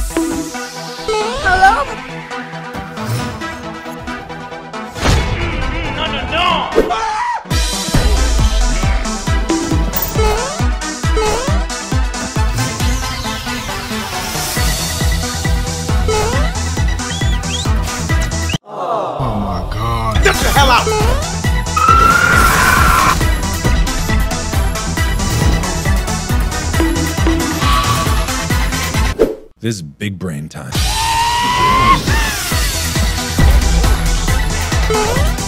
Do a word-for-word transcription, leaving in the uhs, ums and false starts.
Hello? No, no, no! Oh my God. Get the hell out! This is big brain time.